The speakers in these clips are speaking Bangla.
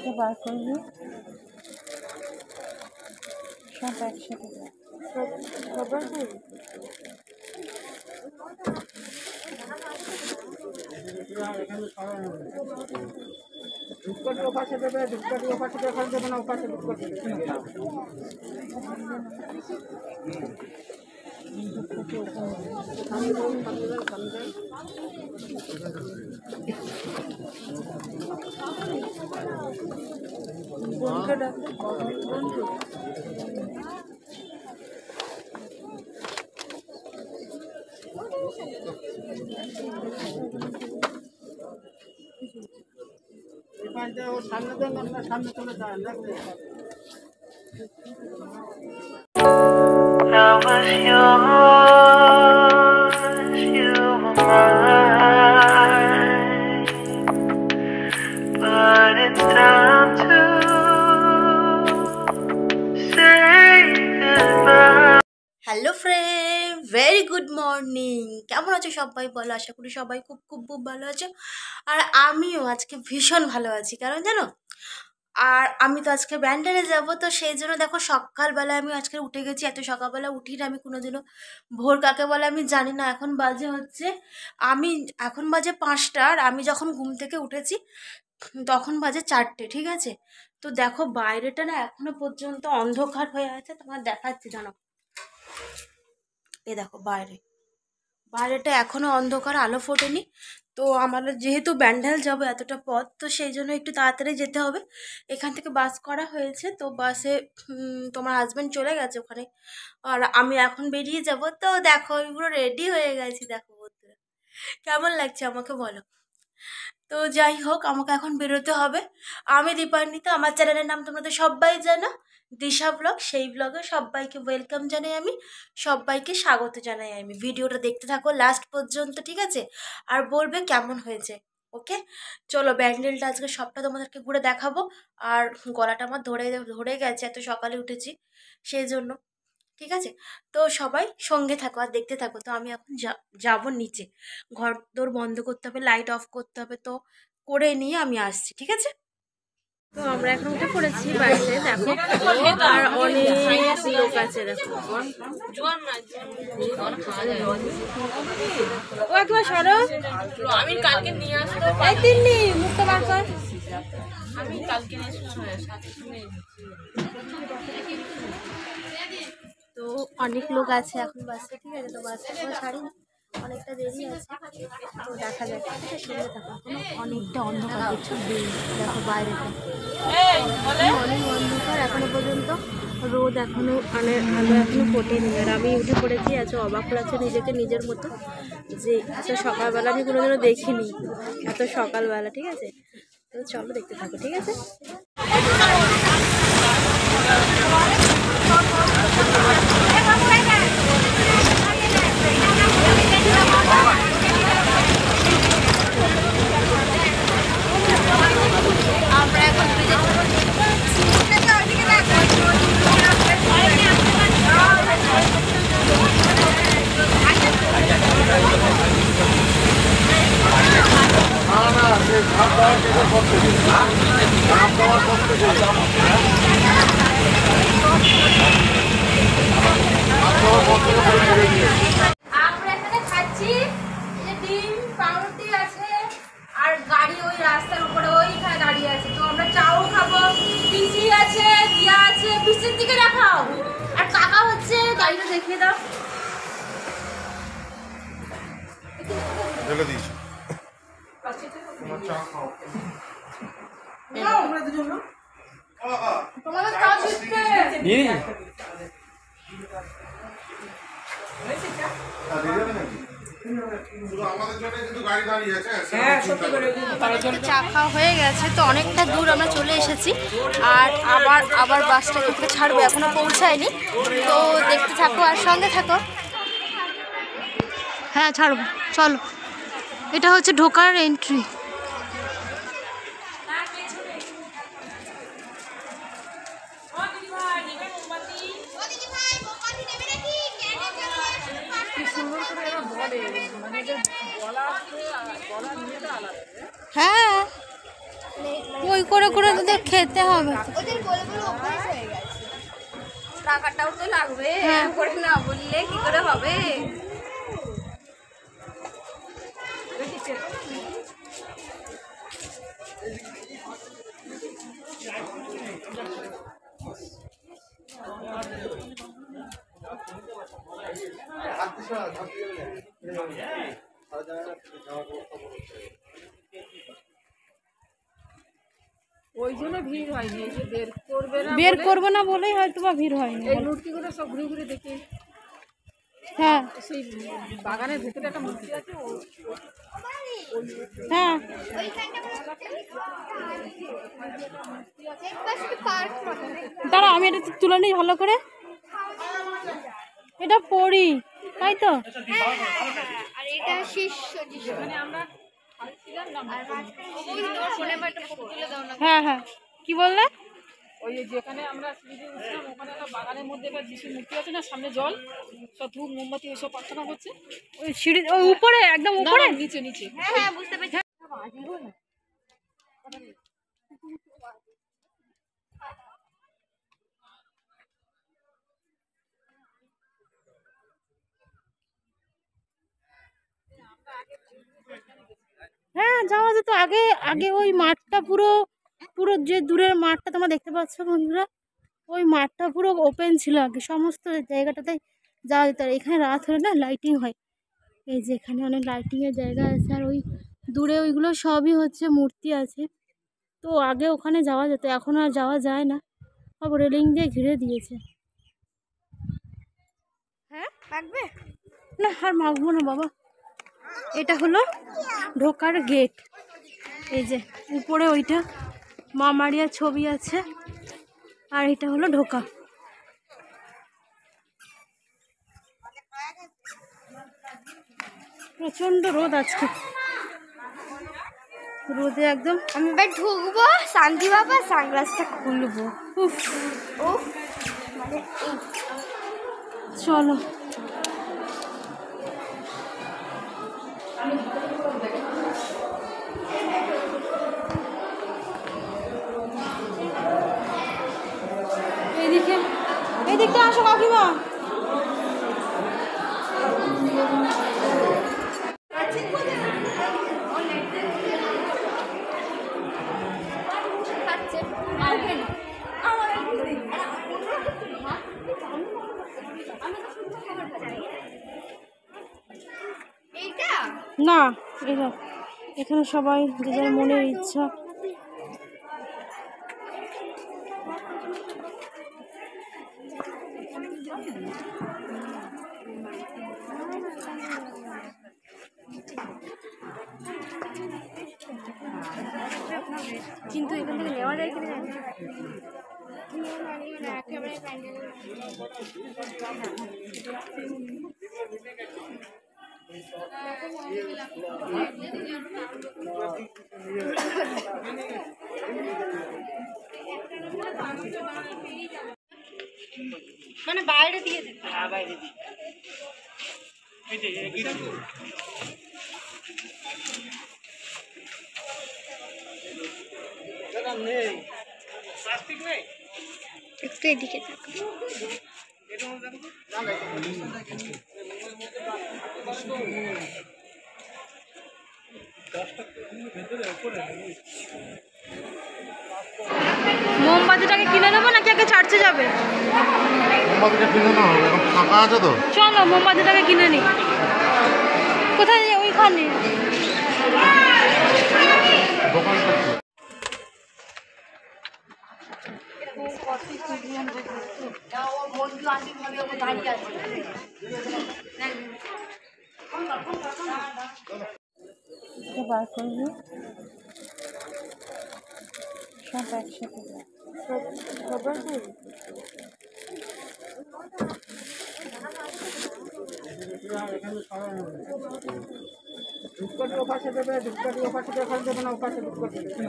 থেকে বার করবি, সব একসাথে সবার ধূপকাঠি ওপাশে দেবে, ধূপকাঠি ওপাশে দেখান দেবে না, ওপাশে ধূপকাঠি সামনে দেন, আপনার সামনে চলে যান। Hello friend, very good morning. কেমন আছো সবাই বলো? আশা করি সবাই খুব খুব খুব ভালো আছো। আর আমিও আজকে ভীষণ ভালো আছি, কারণ জানো, আর আমি তো আজকে ব্যান্ডেলে যাব, তো সেই জন্য দেখো সকালবেলা আমি আজকে উঠে গেছি। এত সকালবেলা উঠি না আমি কোনোদিনও, ভোর কাকে বলে আমি জানি না। এখন বাজে 5টা, আর আমি যখন ঘুম থেকে উঠেছি তখন বাজে 4টে, ঠিক আছে? তো দেখো বাইরেটা না এখনো পর্যন্ত অন্ধকার হয়ে আছে। তোমার দেখাচ্ছি, জানো, এ দেখো বাইরেটা এখনো অন্ধকার, আলো ফোটেনি। তো আমাদের যেহেতু ব্যান্ডেল যাবো এতটা পথ, তো সেই জন্য একটু তাড়াতাড়ি যেতে হবে। এখান থেকে বাস করা হয়েছে, তো বাসে তোমার হাজব্যান্ড চলে গেছে ওখানে, আর আমি এখন বেরিয়ে যাব। তো দেখো আমি পুরো রেডি হয়ে গেছি, দেখো বন্ধুরা কেমন লাগছে আমাকে বলো। তো যাই হোক, আমাকে এখন বেরোতে হবে। আমি দীপান্বিতা, আমার চ্যানেলের নাম তোমরা তো সবাই জানো, দিশা ব্লগ। সেই ব্লগে সবাইকে ওয়েলকাম জানাই, আমি সবাইকে স্বাগত জানাই। আমি ভিডিওটা দেখতে থাকো লাস্ট পর্যন্ত, ঠিক আছে? আর বলবে কেমন হয়েছে, ওকে? চলো, ব্যান্ডেলটা আজকে সবটা তোমাদেরকে ঘুরে দেখাবো। আর গলাটা আমার ধরে ধরে গেছে, এত সকালে উঠেছি সেই জন্য, ঠিক আছে? তো সবাই সঙ্গে থাকো আর দেখতে থাকো। তো আমি এখন যাবো নিচে, ঘর দোর বন্ধ করতে হবে, লাইট অফ করতে হবে, তো করে নিয়ে আমি আসছি, ঠিক আছে? তো আমরা এখন উঠে পড়েছি বাড়িতে, দেখো, আর অনেক লোক আছে, দেখো। ও একবার সরো, আমি কালকে নিয়ে আসবো। এই তিন্নি মুখটা বার কর, আমি কালকে নিয়ে আসবো। তো অনেক লোক আছে এখন বাসে, ঠিক আছে? তো বাসটা কোনো ছাড়ি না, অনেকটা দেরি আছে, তো দেখা যাক, ঠিক আছে? সঙ্গে থাকো। অনেকটা অন্ধকার, কিছু দেখো বাইরেটা অনেক অন্ধকার, এখনো পর্যন্ত রোদ এখনো মানে আলো এখনো ফোটেনি। আর আমি উঠে পড়েছি, এত অবাক লাগছে নিজেকে নিজের মতো, যে এত সকালবেলা আমি কোনোদিনও দেখিনি, এত সকালবেলা, ঠিক আছে? তো চলো দেখতে থাকো, ঠিক আছে? আমরা এখানে খাচ্ছি, ডিম পাউরুটি আছে, আর গাড়ি ওই রাস্তার উপরে ওইখানে দাঁড়িয়ে আছে। তো আমরা চাও খাবো, পিসি আছে, দিয়া আছে, পিসির দিকে দেখাও, আর কাকা হচ্ছে, গাড়িটা দেখিয়ে দাও। তোমাদের চা দিচ্ছে। চা খাওয়া হয়ে গেছে, তো অনেকটা দূর আমরা চলে এসেছি, আর আবার বাসটা কোথাও ছাড়বে, এখনো পৌঁছায়নি। তো দেখতে থাকো আর সঙ্গে থাকো। হ্যাঁ ছাড়বো, চলো। এটা হচ্ছে ঢোকার এন্ট্রি। হ্যাঁ, ওই ওই করে করে তোদের খেতে হবে। টাকাটাও তো লাগবে, করে না বললে কি করে হবে? ওই জন্য ভিড় হয়নি, এই যে বের করবে না বলেই হয়তো বা ভিড় হয়নি। এই মূর্তিগুলো সব ঘুরে ঘুরে দেখি। হ্যাঁ সেই বাগানের ভিতরে একটা মূর্তি আছে, হ্যাঁ দাঁড়া আমি এটা তুলে নিই ভালো করে। এটা পড়ি তাই তো। আর এটা শিষ্য মানে আমরা হ্যাঁ হ্যাঁ কি বললে? ওই যেখানে আমরা সিঁড়ি উঠলাম ওখানে একটা বাগানের মধ্যে একটা যিশুর মূর্তি আছে না, সামনে জল, সব ধূপ মোমবাতি ওইসব প্রার্থনা করছে। ওই সিঁড়ি ওই উপরে একদম উপরে নিচে নিচে। হ্যাঁ বুঝতে পেরেছি। হ্যাঁ যাওয়া যেত। আগে আগে ওই মাঠটা পুরো পুরো যে দূরের মাঠটা তোমরা দেখতে পাচ্ছ বন্ধুরা, ওই মাঠটা পুরো ওপেন ছিল আগে, সমস্ত জায়গাটাতে যাওয়া যেত। আর এখানে রাত হলে না লাইটিং হয়, এই যে এখানে অনেক লাইটিংয়ের জায়গা আছে। আর ওই দূরে ওইগুলো সবই হচ্ছে মূর্তি আছে। তো আগে ওখানে যাওয়া যেত, এখন আর যাওয়া যায় না, সব রেলিং দিয়ে ঘিরে দিয়েছে। হ্যাঁ লাগবে না আর মাখবো না বাবা। এটা হলো ঢোকার গেট, এই যে উপরে ওইটা মা মারিয়ার ছবি আছে, আর এটা হলো ঢোকা। প্রচন্ড রোদ আজকে, রোদে একদম। আমি এবার ঢুকবো, শান্তি বাবা সানগ্লাসটা খুলবো। উফ উফ মানে চলো এইদিকে, এইদিকটা আসো কাকিমা। না এটা এখানে সবাই যে যার মনের ইচ্ছা। কিন্তু এখান থেকে নেওয়া যায় কিনা একেবারে প্যান্ডেল। মানে বাইরে দিয়ে দিতে। হ্যাঁ বাইরে দিই। একটু এদিকে থাকো। মোমবাতিটাকে কিনে নেবো নাকি আগে চার্চে যাবে? মোমবাতিটা কিনে নাও, এখন ফাঁকা আছে তো। চলো মোমবাতিটাকে কিনে নিই। কোথায় যাই? ওইখানে দোকানটা বার করবো সব একসাথে। ধূপকাঠি ওপাশে দেবে, ধূপকাঠি ওপাশে দিয়ে ওখানে দেবে না, ওপাশে ধূপকাঠি দেবে।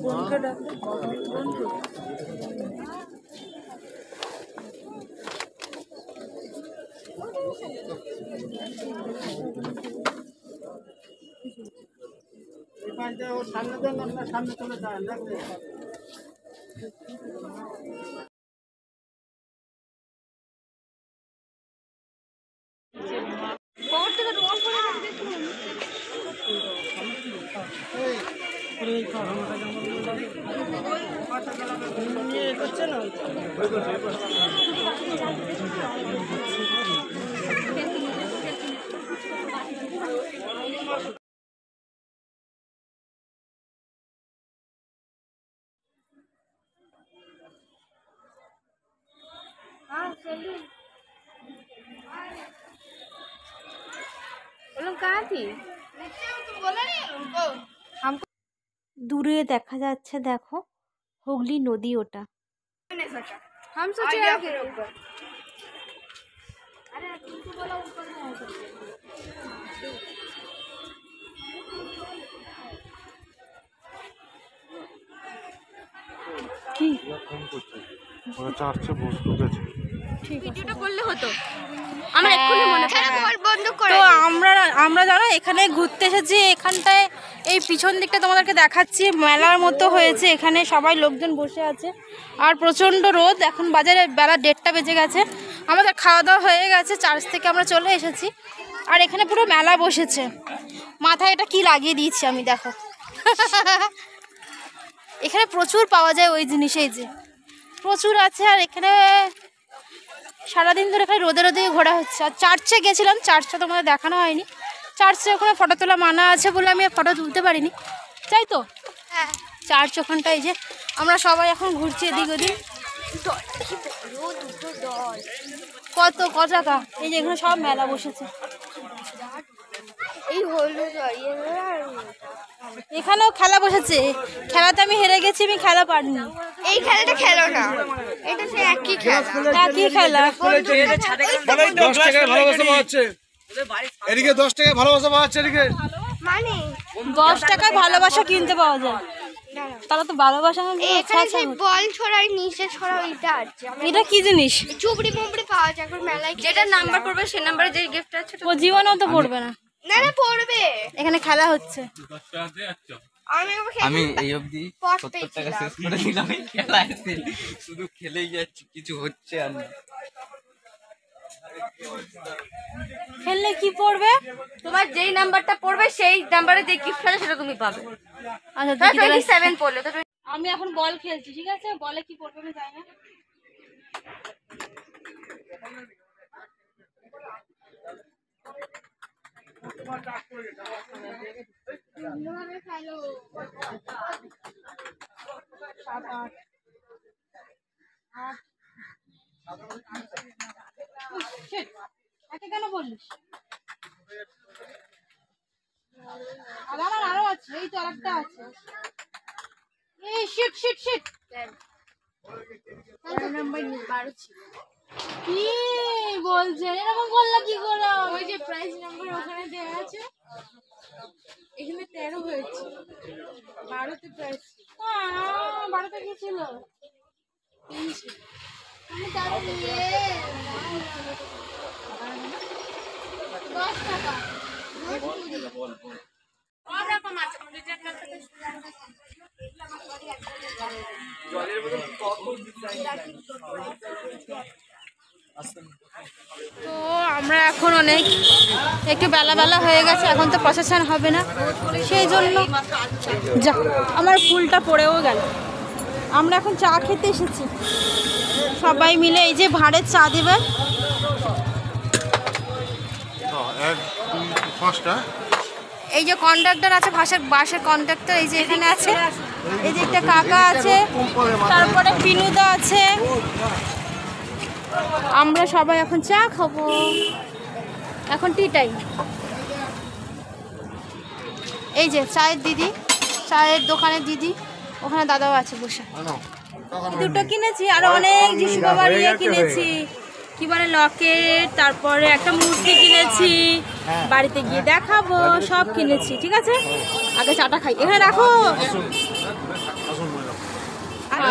বোনকে ডাকলে বন্ধু সামনে চলে যায় দূরে দেখা যাচ্ছে, দেখো হুগলি নদী ওটা। हम सोचे आगे ऊपर কি চার্চে বসতে গেছে। ভিডিওটা করলে হতো আমার এক্ষুনি মনে পড়ে বন্ধ করে। তো আমরা জানো এখানে ঘুরতে এসেছি, এখানটায় এই পিছন দিকটা তোমাদেরকে দেখাচ্ছি, মেলার মতো হয়েছে, এখানে সবাই লোকজন বসে আছে আর প্রচণ্ড রোদ। এখন বাজারে বেলা 1:30 বেজে গেছে, আমাদের খাওয়া দাওয়া হয়ে গেছে, চার্চ থেকে আমরা চলে এসেছি আর এখানে পুরো মেলা বসেছে। মাথায় এটা কি লাগিয়ে দিয়েছি আমি, দেখো এখানে প্রচুর পাওয়া যায় ওই জিনিস, এই যে প্রচুর আছে। আর এখানে সারাদিন ধরে এখানে রোদে রোদে ঘোরা হচ্ছে। আর চার্চে গেছিলাম, চার্চটা তোমাদের দেখানো হয়নি, চার্চে ওখানে ফটো তোলা মানা আছে বলে আমি আর ফটো তুলতে পারিনি, তাই তো। চার্চ ওখানটা, এই যে আমরা সবাই এখন ঘুরছি এদিক ওদিক। কত টাকা, এই যে এখানে সব মেলা বসেছে। এই হলুদ এখানেও খেলা বসেছে, খেলাতে আমি হেরে গেছি, আমি খেলা পারিনি। এই খেলাটা খেলো না, এটা সে একই খেলা। 10 টাকায় ভালোবাসা পাচ্ছে এদিকে, 10 টাকায় ভালোবাসা পাচ্ছে এদিকে, মানে 10 টাকায় ভালোবাসা কিনতে পাওয়া যায়, তারা তো ভালোবাসা না। এখানে সেই বল ছড়াই নিচে ছড়া ওইটা আছে। এটা কি জিনিস? চুবড়ি মুবড়ি পাওয়া যায় এখন মেলায়, যেটা নাম্বার পড়বে সেই নাম্বারে যে গিফট আছে ও জীবনেও তো পড়বে না। না না পড়বে, এখানে খেলা হচ্ছে। আমি এই অবধি 70 টাকা শেষ করে দিলাম এই খেলায়, শুধু খেলেই যাচ্ছি, কিছু হচ্ছে আর না। খেললে কি পড়বে? তোমার যেই নাম্বারটা পড়বে সেই নাম্বারে যে গিফট আছে সেটা তুমি পাবে। আচ্ছা, 27 পড়লে তো আমি এখন বল খেলছি, ঠিক আছে? বলে কি পড়বে আমি জানি না। কেন বললিস? আরো আছে, এই তো আরেকটা আছে। এই শিট শিট শিট, কি বলছে? এরকম বললা কি করে? ওই যে প্রাইস নাম্বার ওখানে দেওয়া আছে, এখানে 13 হয়েছে, 12তে প্রাইস। 12তে কি ছিল? 3 ছিল। আমি তাহলে 10 টাকা তো আমরা এখন একটু বেলা হয়ে গেছে, এখন তো প্রসেশন হবে না, সেই জন্য যা আমার ফুলটা পড়েও গেল। আমরা এখন চা খেতে এসেছি সবাই মিলে, এই যে ভাঁড়ের চা দেবে, 5টা। এই যে কন্ডাক্টর আছে, বাসের কন্ডাক্টর এই যে এখানে আছে, এই যে একটা কাকা আছে, তারপরে পিনুদা আছে। আমরা সবাই এখন চা খাবো, এখন টি টাইম। এই যে চায়ের দিদি, চায়ের দোকানের দিদি, ওখানে দাদাও আছে বসে। দুটো কিনেছি, আরো অনেক যিশু বাবার ইয়ে কিনেছি, কি বলে লকেট, তারপরে একটা মূর্তি কিনেছি, বাড়িতে গিয়ে দেখাবো, সব কিনেছি। ঠিক আছে, আগে চাটা খাই, এখানে রাখো।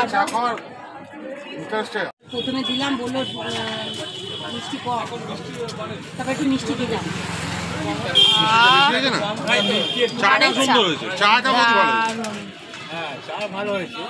চা খাওয়ার ইন্টারেস্টে প্রথমে দিলাম, বললো মিষ্টি কম, তারপর একটু মিষ্টি দিলাম। চাটা সুন্দর হয়েছে, চাটা বহুত ভালো হয়েছে। হ্যাঁ চা ভালো হয়েছে।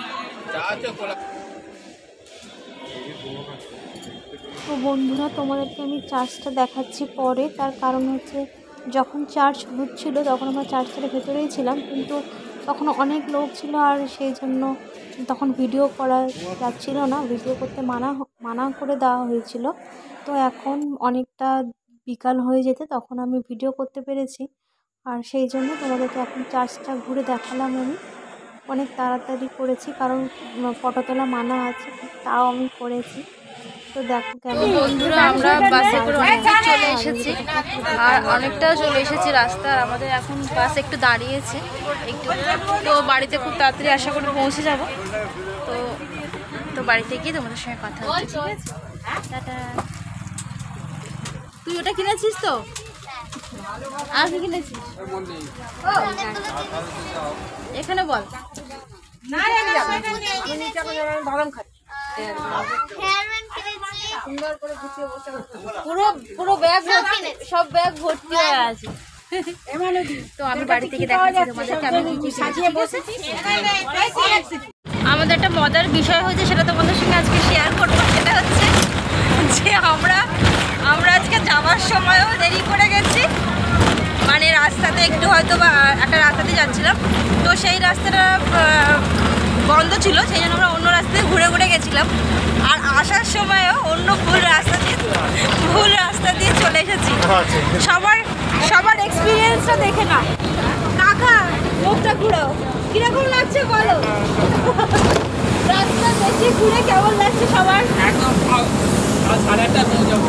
তো বন্ধুরা, তোমাদেরকে আমি চার্জটা দেখাচ্ছি পরে। তার কারণ হচ্ছে যখন চার্জ হচ্ছিল তখন আমরা চার্জটার ভেতরেই ছিলাম, কিন্তু তখন অনেক লোক ছিল আর সেই জন্য তখন ভিডিও করা যাচ্ছিল না, ভিডিও করতে মানা করে দেওয়া হয়েছিল। তো এখন অনেকটা বিকাল হয়ে যেতে তখন আমি ভিডিও করতে পেরেছি, আর সেই জন্য তোমাদেরকে এখন চার্জটা ঘুরে দেখালাম। আমি অনেক তাড়াতাড়ি করেছি কারণ ফটো তোলা মানা আছে, তাও আমি করেছি। তো দেখো কেমন। বন্ধুরা, আমরা বাসে করে অনেকটা চলে এসেছি আর অনেকটা চলে এসেছি রাস্তা। আর আমাদের এখন বাস একটু দাঁড়িয়েছে একটু, তো বাড়িতে খুব তাড়াতাড়ি আশা করে পৌঁছে যাব। তো তো বাড়িতে গিয়ে তোমাদের সঙ্গে কথা হচ্ছে, ঠিক আছে? টাটা। তুই ওটা কিনেছিস তো? আর কি কিনেছিস এখানে বল। বাদাম খাচ্ছি, পুরো ব্যাগ সব ব্যাগ ভর্তি হয়ে আছে। তো আমি বাড়ি থেকে দেখাচ্ছি তোমাদেরকে আমি কি সাজিয়ে বসেছি। আমাদের একটা মজার বিষয় হয়েছে, সেটা তোমাদের সঙ্গে আজকে শেয়ার করবো। সেটা হচ্ছে যে আমরা আজকে যাওয়ার সময়ও দেরি করে গেছি, মানে রাস্তাতে একটু হয়তো বা একটা রাস্তাতে যাচ্ছিলাম, তো সেই রাস্তাটা বন্ধ ছিল, সেই জন্য আমরা অন্য রাস্তায় ঘুরে ঘুরে গেছিলাম। আর আসার সময়ও অন্য ভুল রাস্তা দিয়ে চলে এসেছি। সবার এক্সপিরিয়েন্সটা দেখে না। কাকা মুখটা ঘুরো, কিরকম লাগছে বলো? রাস্তা বেশি ঘুরে কেমন লাগছে সবার? একদম 8:30 নিয়ে যাবো।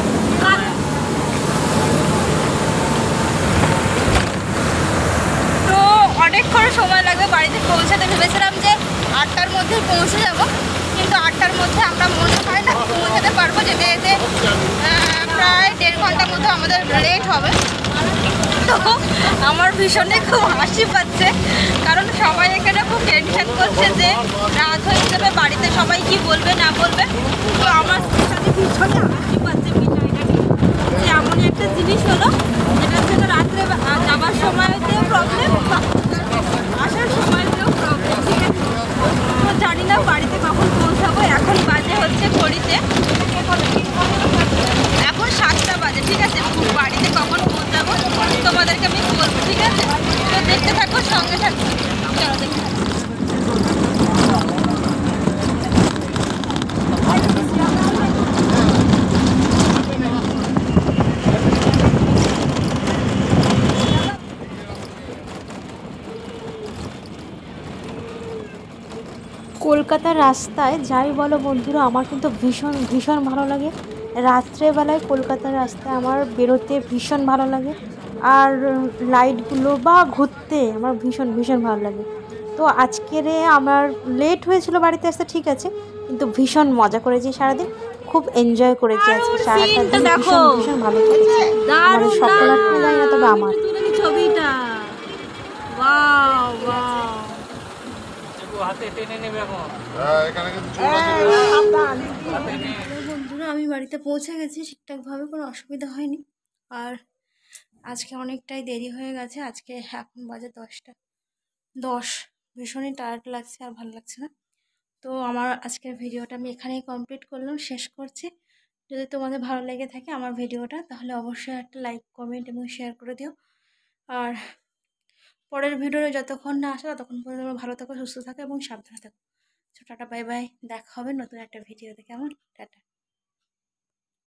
তো অনেকক্ষণ সময় লাগবে বাড়িতে পৌঁছাতে। ভেবেছিলাম যে 8টার মধ্যে পৌঁছে যাব, কিন্তু 8টার মধ্যে আমরা মনে হয় না পৌঁছাতে পারবো। যেতে যেতে প্রায় 1.5 ঘন্টার মতো আমাদের লেট হবে। তো আমার ভীষণই খুব হাসি পাচ্ছে, কারণ সবাই এখানে খুব টেনশন করছে যে রাত হয়ে যাবে, বাড়িতে সবাই কি বলবে না বলবে। তো আমার সাথে ভীষণই হাসি পাচ্ছে বিষয়টা নিয়ে, যে এমনই একটা জিনিস হলো যেটার জন্য রাত্রে যাওয়ার সময়তেও প্রবলেম, আসার সময়তেও প্রবলেম, ঠিক আছে? তো জানি না বাড়িতে কখন পৌঁছাবো। এখন বাজে হচ্ছে ঘড়িতে এখন 7টা বাজে, ঠিক আছে? বাড়িতে কখন পৌঁছাবো তোমাদেরকে আমি বলবো, ঠিক আছে? তো দেখতে থাকো, সঙ্গে থাকো, চলো দেখতে থাকো। কলকাতার রাস্তায় যাই বলো বন্ধুরা, আমার কিন্তু ভীষণ ভীষণ ভালো লাগে। রাত্রেবেলায় কলকাতার রাস্তায় আমার বেরোতে ভীষণ ভালো লাগে, আর লাইটগুলো বা ঘুরতে আমার ভীষণ ভীষণ ভালো লাগে। তো আজকের আমার লেট হয়েছিল বাড়িতে আসতে, ঠিক আছে, কিন্তু ভীষণ মজা করেছি সারাদিন, খুব এনজয় করেছি আজকে সারাটা দিন, ভীষণ ভীষণ ভালো করেছি। আমাদের সকলের তো যায় না, তবে আমার ছবিটা হাতে টেনে নেবে এখন। এখানে কিন্তু চোর আছে। বন্ধুরা, আমি বাড়িতে পৌঁছে গেছি ঠিকঠাকভাবে, কোনো অসুবিধা হয়নি। আর আজকে অনেকটাই দেরি হয়ে গেছে, আজকে এখন বাজে 10:10। ভীষণই টায়ার্ড লাগছে আর ভালো লাগছে না। তো আমার আজকের ভিডিওটা আমি এখানেই কমপ্লিট করলাম, শেষ করছি। যদি তোমাদের ভালো লেগে থাকে আমার ভিডিওটা, তাহলে অবশ্যই একটা লাইক, কমেন্ট এবং শেয়ার করে দিও। আর পরের ভিডিওটা যতক্ষণ না আসে ততক্ষণ পর্যন্ত তোমরা ভালো থাকো, সুস্থ থাকো এবং সাবধানে থাকো। Tata, bye bye. দেখা হবে নতুন একটা ভিডিওতে, কেমন? টাটা।